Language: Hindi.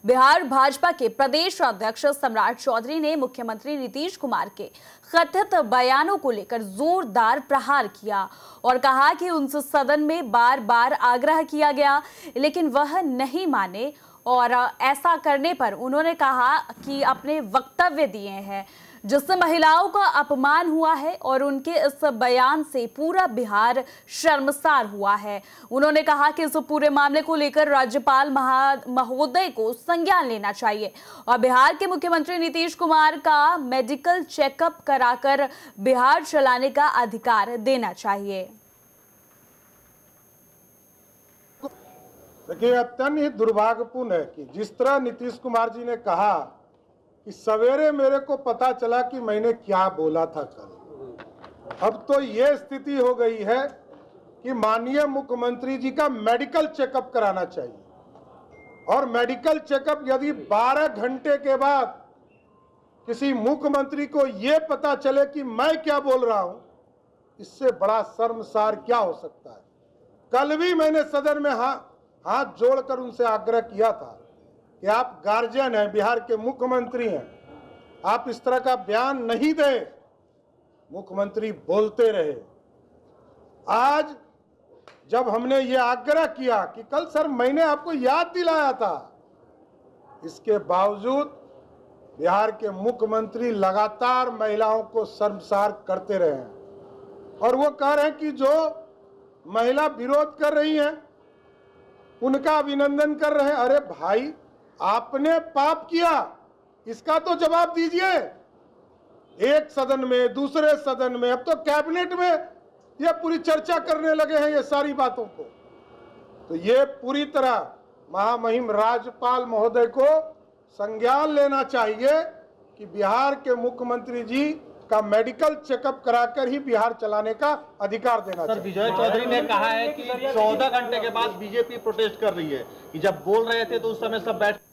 बिहार भाजपा के प्रदेश अध्यक्ष सम्राट चौधरी ने मुख्यमंत्री नीतीश कुमार के कथित बयानों को लेकर जोरदार प्रहार किया और कहा कि उनसे सदन में बार बार आग्रह किया गया लेकिन वह नहीं माने और ऐसा करने पर उन्होंने कहा कि अपने वक्तव्य दिए हैं जिससे महिलाओं का अपमान हुआ है और उनके इस बयान से पूरा बिहार शर्मसार हुआ है। उन्होंने कहा कि इस पूरे मामले को लेकर राज्यपाल महोदय को संज्ञान लेना चाहिए और बिहार के मुख्यमंत्री नीतीश कुमार का मेडिकल चेकअप कराकर बिहार चलाने का अधिकार देना चाहिए। देखिए, अत्यंत दुर्भाग्यपूर्ण है कि जिस तरह नीतीश कुमार जी ने कहा कि सवेरे मेरे को पता चला कि मैंने क्या बोला था कल, अब तो ये स्थिति हो गई है कि माननीय मुख्यमंत्री जी का मेडिकल चेकअप कराना चाहिए और मेडिकल चेकअप यदि 12 घंटे के बाद किसी मुख्यमंत्री को ये पता चले कि मैं क्या बोल रहा हूं, इससे बड़ा शर्मसार क्या हो सकता है। कल भी मैंने सदन में हाथ जोड़कर उनसे आग्रह किया था कि आप गार्जियन हैं, बिहार के मुख्यमंत्री हैं, आप इस तरह का बयान नहीं दें। मुख्यमंत्री बोलते रहे। आज जब हमने ये आग्रह किया कि कल सर मैंने आपको याद दिलाया था, इसके बावजूद बिहार के मुख्यमंत्री लगातार महिलाओं को शर्मसार करते रहे हैं और वो कह रहे हैं कि जो महिला विरोध कर रही हैं उनका अभिनंदन कर रहे हैं। अरे भाई, आपने पाप किया, इसका तो जवाब दीजिए। एक सदन में, दूसरे सदन में, अब तो कैबिनेट में ये पूरी चर्चा करने लगे हैं ये सारी बातों को। तो ये पूरी तरह महामहिम राज्यपाल महोदय को संज्ञान लेना चाहिए कि बिहार के मुख्यमंत्री जी का मेडिकल चेकअप कराकर ही बिहार चलाने का अधिकार देना चाहिए। विजय चौधरी ने कहा है कि 14 घंटे के बाद बीजेपी प्रोटेस्ट कर रही है कि जब बोल रहे थे तो उस समय सब बैठ